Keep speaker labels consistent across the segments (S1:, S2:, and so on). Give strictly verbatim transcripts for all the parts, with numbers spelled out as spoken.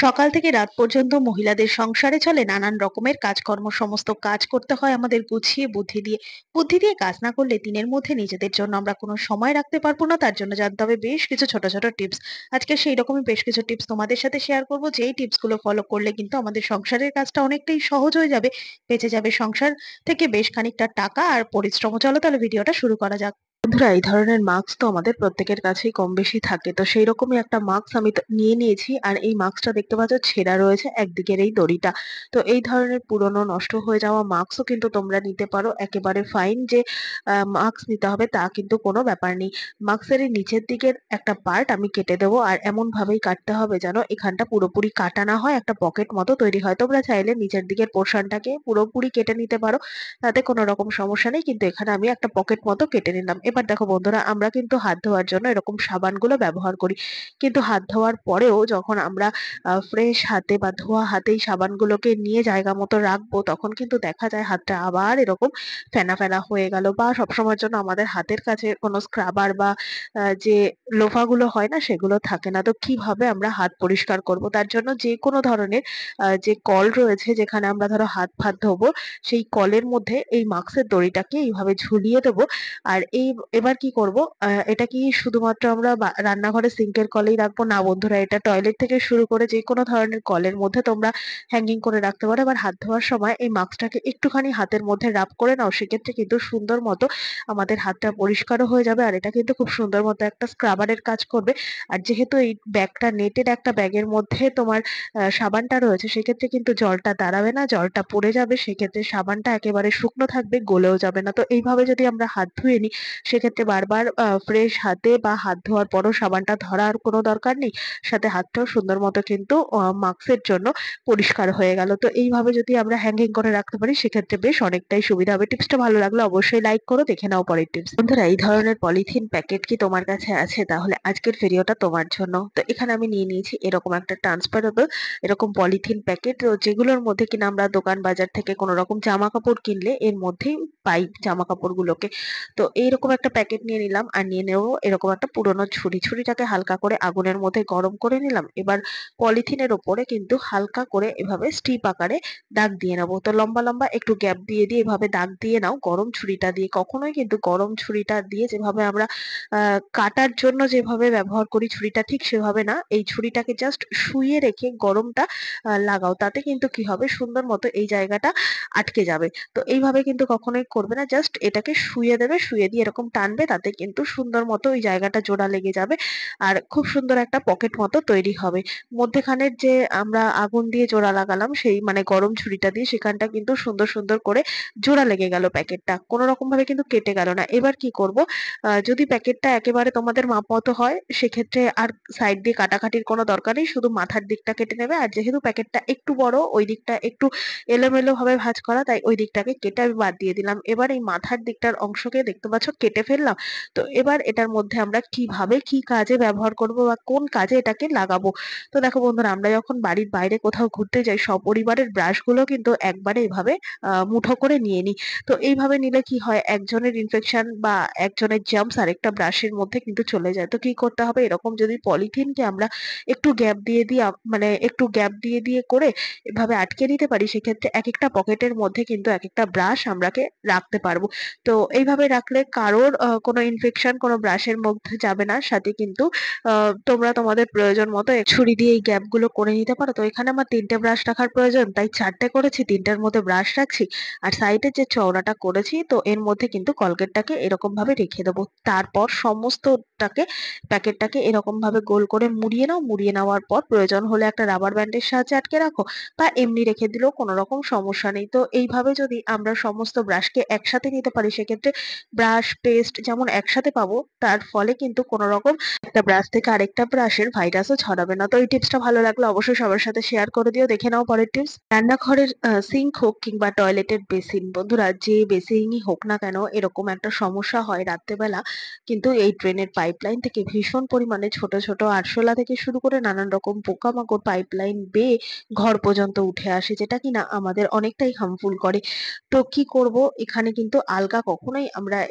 S1: সকাল থেকে রাত পর্যন্ত মহিলাদের সংসারে চলে নানান রকমের কাজকর্ম। সমস্ত কাজ করতে হয় আমাদের গুছিয়ে বুদ্ধি দিয়ে। বুদ্ধি দিয়ে কাজ না করলে দিনের মধ্যে নিজেদের জন্য আমরা কোনো সময় রাখতে পারবো না। তার জন্য জানতে হবে বেশ কিছু ছোট ছোট টিপস। আজকে সেই রকমই বেশ কিছু টিপস তোমাদের সাথে শেয়ার করবো, যেই টিপস গুলো ফলো করলে কিন্তু আমাদের সংসারের কাজটা অনেকটাই সহজ হয়ে যাবে। বেঁচে যাবে সংসার থেকে বেশ খানিকটা টাকা আর পরিশ্রম। চলো তাহলে ভিডিওটা শুরু করা যাক। বন্ধুরা, এই ধরনের মাস্ক তো আমাদের প্রত্যেকের কাছেই কম বেশি থাকে। তো সেই রকমই একটা মাস্ক আমি তো নিয়ে নিয়েছি। আর এই মাস্কটা দেখতে পাচ্ছ ছেঁড়া রয়েছে একদিকের এই দড়িটা। তো এই ধরনের পুরনো নষ্ট হয়ে যাওয়া মাস্কও কিন্তু তোমরা নিতে পারো। একেবারে ফাইন যে মাস্ক নিতে হবে তা কিন্তু কোনো ব্যাপার নেই। মাস্কের এই নিচের দিকের একটা পার্ট আমি কেটে দেবো, আর এমন ভাবেই কাটতে হবে যেন এখানটা পুরোপুরি কাটা না হয়, একটা পকেট মতো তৈরি হয়। তোমরা চাইলে নিচের দিকের পোর্শনটাকে পুরোপুরি কেটে নিতে পারো, তাতে কোনো রকম সমস্যা নেই। কিন্তু এখানে আমি একটা পকেট মতো কেটে নিলাম। এবার দেখো বন্ধুরা, আমরা কিন্তু হাত ধোয়ার জন্য এরকম সাবানগুলো ব্যবহার করি। কিন্তু হাত ধোয়ার পরেও যখন আমরা আ ফ্রেশ হাতে বা ধোয়া হাতেই সাবানগুলোকে নিয়ে জায়গা মতো রাখবো, তখন কিন্তু দেখা যায় হাতটা আবার এরকম ফেনা, ফেনা হয়ে গেল, বা সবসময়ের জন্য আমাদের হাতের কাছে কোনো স্ক্রাবার বা আ যে লোফাগুলো হয় না সেগুলো থাকে না। তো কিভাবে আমরা হাত পরিষ্কার করব? তার জন্য যেকোনো ধরনের আ যে কল রয়েছে যেখানে আমরা ধরো হাত-ফাত ধোবো, সেই কলের মধ্যে এই মাস্কের দড়িটাকে এইভাবে ঝুলিয়ে দেবো। আর এই এবার কি করব, আ এটা কি শুধুমাত্র আমরা বা রান্নাঘরের সিঙ্কের কলেই রাখবো? না বন্ধুরা, এটা টয়লেট থেকে শুরু করে যেকোনো ধরনের কলের মধ্যে তোমরা হ্যাঙ্গিং করে রাখতে পারো। এবার হাত ধোয়ার সময় এই মাস্কটাকে একটুখানি হাতের মধ্যে রাব করে নাও। সেক্ষেত্রে কিন্তু সুন্দর মতো আমাদের হাতটা পরিষ্কারও হয়ে যাবে। আর এটা কিন্তু খুব সুন্দর মতো একটা স্ক্রাবারের কাজ করবে। আর যেহেতু এই ব্যাগটা নেটের একটা ব্যাগের মধ্যে তোমার আ সাবানটা রয়েছে, সেক্ষেত্রে কিন্তু জলটা দাঁড়াবে না, জলটা পড়ে যাবে। সেক্ষেত্রে সাবানটা একেবারে শুকনো থাকবে, গলেও যাবে না। তো এইভাবে যদি আমরা হাত ধুয়ে নিই, সেক্ষেত্রে বারবার আ ফ্রেশ হাতে বা হাত ধোয়ার পরও সাবানটা ধরার কোনো দরকার নেই। সাথে হাতটাও সুন্দর মতো কিন্তু আ মাস্কের জন্য পরিষ্কার হয়ে গেল। তো এইভাবে যদি আমরা হ্যাঙ্গিং করে রাখতে পারি, সেক্ষেত্রে বেশ অনেকটাই সুবিধা হবে। টিপসটা ভালো লাগলে অবশ্যই লাইক করো। দেখে নাও পরের টিপস। বন্ধুরা, এই ধরনের পলিথিন প্যাকেট কি তোমার কাছে আছে? তাহলে আজকের ভিডিওটা তোমার জন্য। তো এখানে আমি নিয়ে নিয়েছি এরকম একটা ট্রান্সফারেবল এরকম পলিথিন প্যাকেট, যেগুলোর মধ্যে কিনা আমরা দোকান বাজার থেকে কোনো রকম জামা কাপড় কিনলে এর মধ্যেই পাই জামা কাপড়গুলোকে। তো এইরকম একটা প্যাকেট নিয়ে নিলাম, আর নিয়ে নেবো এরকম একটা পুরোনো ছুরি। ছুরিটাকে হালকা করে আগুনের মধ্যে গরম করে নিলাম। এবার পলিথিনের ওপরে কিন্তু হালকা করে এভাবে স্ট্রিপ আকারে দাগ দিয়ে নেবো। তো লম্বা লম্বা একটু গ্যাপ দিয়ে দিয়ে এভাবে দাগ দিয়ে নাও গরম ছুরিটা দিয়ে। কখনোই কিন্তু গরম ছুরিটা দিয়ে যেভাবে আমরা আহ কাটার জন্য যেভাবে ব্যবহার করি ছুরিটা, ঠিক সেভাবে না। এই ছুরিটাকে জাস্ট শুইয়ে রেখে গরমটা আহ, লাগাও। তাতে কিন্তু কি হবে, সুন্দর মতো এই জায়গাটা আটকে যাবে। তো এইভাবে কিন্তু কখনোই করবে না, জাস্ট এটাকে শুইয়ে দেবে, শুইয়ে দিয়ে এরকম টানবে, তাতে কিন্তু সুন্দর মতো ওই জায়গাটা জোড়া লেগে যাবে। আর খুব সুন্দর একটা পকেট মতো তৈরি হবে। মধ্যেখানের যে আমরা আগুন দিয়ে জোড়া লাগালাম, সেই মানে গরম ছুরিটা দিয়ে সেখানটা কিন্তু সুন্দর সুন্দর করে জোড়া লেগে গেল প্যাকেটটা। কোনো রকম ভাবে কিন্তু কেটে গেল না। এবার কি করব, আহ, যদি প্যাকেটটা একেবারে তোমাদের মাপ মতো হয়, সেক্ষেত্রে আর সাইড দিয়ে কাটাকাটির কোনো দরকার নেই, শুধু মাথার দিকটা কেটে নেবে। আর যেহেতু প্যাকেটটা একটু বড়, ওই দিকটা একটু এলোমেলো ভাবে ভাঁজ করা, তাই ওই দিকটাকে কেটে আমি বাদ দিয়ে দিলাম। এবার এই মাথার দিকটার অংশকে দেখতে পাচ্ছ কেটে ফেললাম। তো এবার এটার মধ্যে আমরা কিভাবে কি কাজে ব্যবহার করব বা কোন কাজে এটাকে লাগাবো। তো দেখো বন্ধুরা, আমরা যখন বাড়ির বাইরে কোথাও ঘুরতে যাই, সপরিবারের ব্রাশগুলো কিন্তু একবারে এভাবে আহ, মুঠো করে নিয়ে নিই। তো এইভাবে নিলে কি হয়, একজনের ইনফেকশন বা একজনের জার্মস আরেকটা ব্রাশের মধ্যে কিন্তু চলে যায়। তো কি করতে হবে, এরকম যদি পলিথিনকে আমরা একটু গ্যাপ দিয়ে দিয়ে আপ- মানে একটু গ্যাপ দিয়ে দিয়ে করে এভাবে আটকে নিতে পারি, সেক্ষেত্রে এক একটা পকেটের মধ্যে কিন্তু এক একটা ব্রাশ আমরাকে রাখতে পারবো। তো এইভাবে রাখলে কারোর আহ, কোনো ইনফেকশন কোনো ব্রাশের মধ্যে যাবে না। সাথে কিন্তু আহ, তোমরা তোমাদের প্রয়োজন মতো এই ছুরি দিয়ে এই গ্যাপ গুলো করে নিতে পারো। তো এখানে আমার তিনটে ব্রাশ রাখার প্রয়োজন, তাই চারটে করেছি, তিনটার মধ্যে ব্রাশ রাখছি। আর সাইডে যে চওড়াটা করেছি, তো এর মধ্যে কিন্তু কলগেটটাকে এরকম ভাবে রেখে দেবো। তারপর সমস্তটাকে প্যাকেটটাকে এরকম ভাবে গোল করে মুড়িয়ে নাও। মুড়িয়ে নেওয়ার পর প্রয়োজন হলে একটা রাবার ব্যান্ডের সাহায্যে আটকে রাখো, বা এমনি রেখে দিলেও কোনো রকম সমস্যা নেই। তো এইভাবে যদি আমরা সমস্ত ব্রাশকে একসাথে নিতে পারি, সেক্ষেত্রে ব্রাশ পেস্ট যেমন একসাথে পাবো, তার ফলে কিন্তু কোনো রকম একটা ব্রাশ থেকে আরেকটা ব্রাশের ভাইরাসও ছড়াবে না। তো এই টিপসটা ভালো লাগলে অবশ্যই সবার সাথে শেয়ার করে দিও। দেখে নাও পরের টিপস। রান্নাঘরের সিঙ্ক হোক কিংবা টয়লেটের বেসিন, বন্ধুরা যে বেসিনই হোক না কেন, এরকম একটা সমস্যা হয় রাত্রেবেলা কিন্তু এই ড্রেনের পাইপলাইন থেকে ভীষণ পরিমাণে ছোট ছোট আরশোলা থেকে শুরু করে নানান রকম পোকামাকড় পাইপলাইন বেয়ে ঘর পর্যন্ত উঠে আসে, যেটা কিনা আমাদের অনেকটাই হার্মফুল করে। তো কি করব, এখানে কিন্তু আলগা কখনোই আমরা এই সিঙ্কটাকে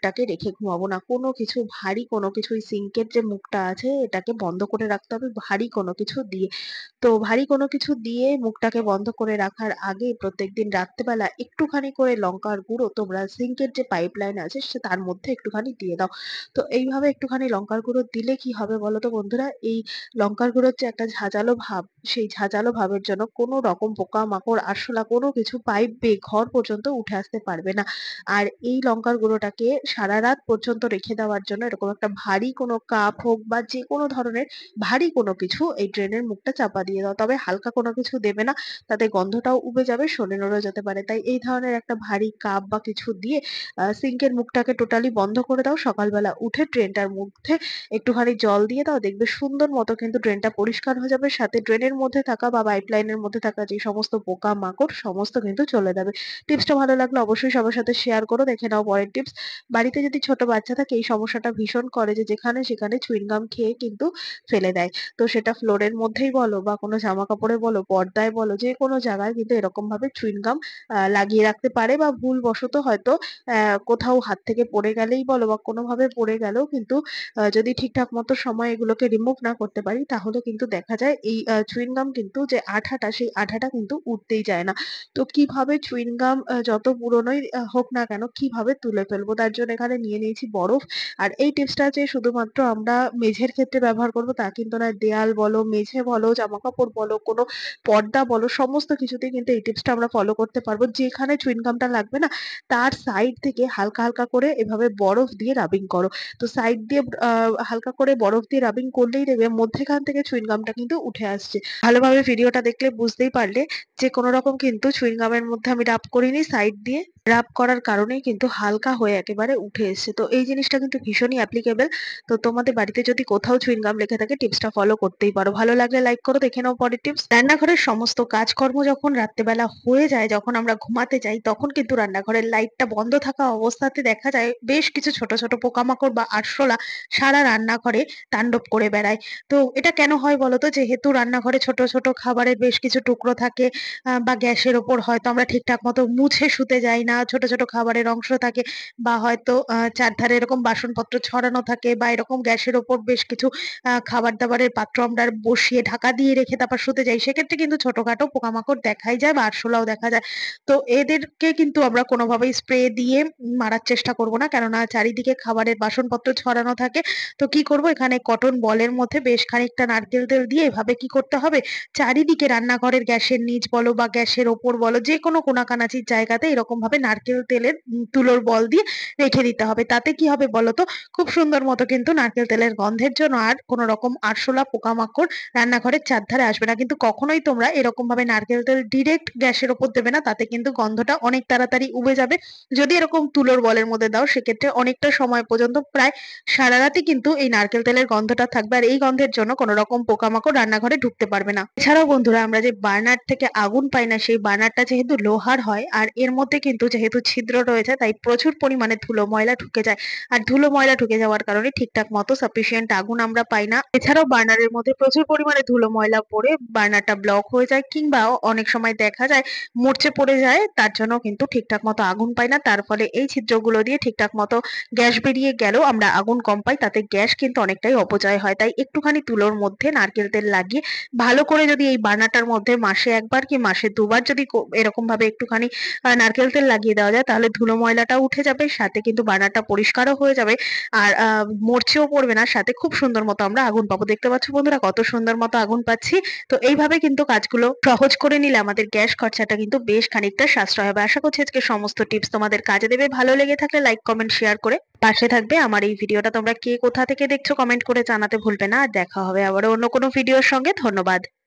S1: ট্রেটাকে রেখে ঘুমাবো না। কোনো কিছু ভারী কোনো কিছু, ওই সিঙ্কের যে মুখটা আছে এটাকে বন্ধ করে রাখতে হবে ভারী কোনো কিছু দিয়ে। তো ভারী কোনো কিছু দিয়ে মুখটাকে বন্ধ করে রাখার আগে প্রত্যেকদিন রাত্রেবেলা একটুখানি করে লঙ্কার গুঁড়ো তোমরা সিঙ্কের যে পাইপ লাইন আছে সে তার মধ্যে একটুখানি দিয়ে দাও। তো এইভাবে একটুখানি লঙ্কার গুঁড়ো দিলে কি হবে বলো তো বন্ধুরা? এই লঙ্কার গুঁড়োর যে একটা ঝাঁঝালো ভাব, সেই ঝাঁঝালো ভাবের জন্য কোনো রকম পোকামাকড়, আরশোলা কোনো কিছু পাইপ বেয়ে ঘর পর্যন্ত উঠে আসতে পারবে না। আর এই লঙ্কার গুঁড়োটাকে সারারাত পর্যন্ত রেখে দেওয়ার জন্য এরকম একটা ভারী কোনো কাপ হোক বা যেকোনো ধরনের ভারী কোনো কিছু এই ড্রেনের মুখটা চাপা দিয়ে দাও। তবে হালকা কোনো কিছু দেবে না, তাতে গন্ধটাও উবে যাবে, শরীরে নড়ে যেতে পারে। তাই এই ধরনের একটা ভারী কাপ বা কিছু দিয়ে আ সিঙ্কের মুখটাকে টোটালি বন্ধ করে দাও। সকালবেলা উঠে ড্রেনটার মধ্যে একটুখানি জল দিয়ে দাও। দেখবে সুন্দর মতো কিন্তু ড্রেনটা পরিষ্কার হয়ে যাবে। সাথে ড্রেনের মধ্যে থাকা বা পাইপলাইনের মধ্যে থাকা যে সমস্ত পোকামাকড় সমস্ত কিন্তু চলে যাবে। টিপসটা ভালো লাগলে অবশ্যই সবার সাথে শেয়ার করো। দেখে নাও পরের টিপস। বাড়িতে যদি ছোট বাচ্চা থাকে এই সমস্যাটা ভীষণ করে যে যেখানে সেখানে চুইং গাম খেয়ে কিন্তু ফেলে দেয়। তো সেটা ফ্লোরের মধ্যেই বলো বা কোনো জামাকাপড়ে বলো, পর্দায় বলো, যেকোনো জায়গায় কিন্তু এরকম ভাবে চুইং গাম আ লাগিয়ে রাখতে পারে বা ভুলবশত হয়তো অ্যা কোথাও হাত থেকে পড়ে গেলেই বলো বা কোনোভাবে পড়ে গেলেও কিন্তু আ যদি ঠিকঠাক মতো সময়ে এগুলোকে রিমুভ না করতে পারি তাহলে কিন্তু দেখা যায় এই আ চুইং গাম কিন্তু যে আঠাটা সেই আঠাটা কিন্তু উঠতেই চায় না। তো কিভাবে চুইং গাম আ যত পুরনোই আ হোক না কেন কিভাবে তুলে ফেলবো? তার জন্য এখানে নিয়ে নিয়েছি বরফ। আর এই টিপসটা যে শুধুমাত্র আমরা মেঝের ক্ষেত্রে ব্যবহার করব তা কিন্তু নয়। দেয়াল বলো, মেঝে বলো, জামাকাপড় বলো, কোনো পর্দা বলো, সমস্ত কিছুতেই কিন্তু এই টিপসটা আমরা ফলো করতে পারবো। যেখানে চুইং গামটা লাগবে না তার সাইড থেকে হালকা, হালকা করে এভাবে বরফ দিয়ে রাবিং করো। তো সাইড দিয়ে আ হালকা করে বরফ দিয়ে রাবিং করলেই দেখবে মধ্যেখান থেকে চুইং গামটা কিন্তু উঠে আসছে। ভালোভাবে ভিডিওটা দেখলে বুঝতেই পারলে যে কোনো রকম কিন্তু চুইং গামের মধ্যে আমি রাব করিনি, সাইড দিয়ে রাব করার কারণেই কিন্তু হালকা হয়ে একেবারে উঠে এসছে। তো এই জিনিসটা কিন্তু ভীষণই অ্যাপ্লিকেবল। তো তোমাদের বাড়িতে যদি কোথাও চুইং গাম লেখা থাকে টিপসটা ফলো করতেই পারো। ভালো লাগলে লাইক করো। দেখে নাও পরের টিপস। রান্নাঘরের সমস্ত কাজকর্ম যখন রাত্রেবেলা হয়ে যায়, যখন আমরা ঘুমাতে যাই তখন কিন্তু রান্নাঘরের লাইটটা বন্ধ থাকা অবস্থাতে দেখা যায় বেশ কিছু ছোট, ছোট পোকামাকড় বা আরশোলা সারা রান্নাঘরে তাণ্ডব করে বেড়ায়। তো এটা কেন হয় বলতো? যেহেতু রান্নাঘরে ছোট, ছোট খাবারের বেশ কিছু টুকরো থাকে আ বা গ্যাসের ওপর হয়তো আমরা ঠিকঠাক মতো মুছে শুতে যাই না। ছোট, ছোট খাবারের অংশ থাকে বা হয়তো আ চারধারে এরকম বাসনপত্র ছড়ানো থাকে বা এরকম গ্যাসের ওপর বেশ কিছু আ খাবার-দাবারের পাত্র আমরা বসিয়ে ঢাকা দিয়ে রেখে তারপর শুতে যাই। সেক্ষেত্রে কিন্তু ছোটখাটো পোকামাকড় দেখাই যায় বা আরশোলাও দেখা যায়। তো এদেরকে কিন্তু আমরা কোনোভাবেই স্প্রে দিয়ে মারার চেষ্টা করব না। কেননা চারিদিকে খাবারের বাসনপত্র ছড়ানো থাকে। তো কি করব? এখানে কটন বলের মধ্যে বেশ খানিকটা নারকেল তেল দিয়ে এভাবে কি করতে হবে? চারিদিকে রান্নাঘরের গ্যাসের নিচ বলো বা গ্যাসের ওপর বলো, যেকোনো কোনাকানাচির জায়গাতে এরকমভাবে নারকেল তেলের উম তুলোর বল দিয়ে রেখে দিতে হবে। তাতে কি হবে বলতো? খুব সুন্দর মতো কিন্তু নারকেল তেলের গন্ধের জন্য আর কোন রকম আরশোলা, পোকামাকড় রান্নাঘরের চারধারে আসবে না। কিন্তু কখনোই তোমরা এরকমভাবে নারকেল তেল ডিরেক্ট গ্যাসের উপর দেবে না। তাতে কিন্তু গন্ধটা অনেক তাড়াতাড়ি উবে যাবে। যদি এরকম তুলোর বলের মধ্যে দাও সেক্ষেত্রে অনেকটা সময় পর্যন্ত প্রায় সারারাতই কিন্তু এই নারকেল তেলের গন্ধটা থাকবে। আর এই গন্ধের জন্য কোন রকম পোকামাকড় রান্নাঘরে ঢুকতে পারবে না। এছাড়াও বন্ধুরা আমরা যে বার্নার থেকে আগুন পাই না, সেই বার্নারটা যেহেতু লোহার হয় আর এর মধ্যে কিন্তু যেহেতু ছিদ্র রয়েছে তাই প্রচুর পরিমাণে ধুলো ময়লা ঢুকে যায়। আর ধুলো ময়লা ঢুকে যাওয়ার কারণে ঠিকঠাক মতো সাফিসিয়েন্ট আগুন আমরা পাই না। এছাড়াও বার্নারের মধ্যে প্রচুর পরিমাণে ধুলো ময়লা পড়ে বার্নারটা ব্লক হয়ে যায় কিংবা অনেক সময় দেখা যায় মরচে পড়ে যায়। তার জন্য কিন্তু ঠিকঠাক মতো আগুন পাই না। তার ফলে এই ছিদ্রগুলো দিয়ে ঠিকঠাক মতো গ্যাস বেরিয়ে গেলেও আমরা আগুন কম পাই। তাতে গ্যাস কিন্তু অনেকটাই অপচয় হয়। তাই একটুখানি তুলোর মধ্যে নারকেল তেল লাগিয়ে ভালো করে যদি এই বার্নারটার মধ্যে মাসে একবার কি মাসে দুবার যদি কো এরকমভাবে একটুখানি আ নারকেল তেল লাগিয়ে দেওয়া যায় তাহলে ধুলো ময়লাটাও উঠে যাবে। সাথে কিন্তু বার্নারটা পরিষ্কারও হয়ে যাবে। আর আ মরচেও পড়বে না। সাথে খুব সুন্দর মতো আমরা আগুন পাবো। দেখতে পাচ্ছ বন্ধুরা কত সুন্দর মতো আগুন পাচ্ছি। তো এইভাবে কিন্তু কাজগুলো সহজ করে নিলে আমাদের গ্যাস খরচাটা কিন্তু বেশ খানিকটা সাশ্রয় হবে। আশা করছি আজকে সমস্ত টিপস তোমাদের কাজে দেবে। ভালো লেগে থাকলে লাইক, কমেন্ট, শেয়ার করে পাশে থাকবে। আমার এই ভিডিওটা তোমরা কে কোথা থেকে দেখছো কমেন্ট করে জানাতে ভুলবে না। আর দেখা হবে আবারও অন্য কোনো ভিডিওর সঙ্গে। ধন্যবাদ।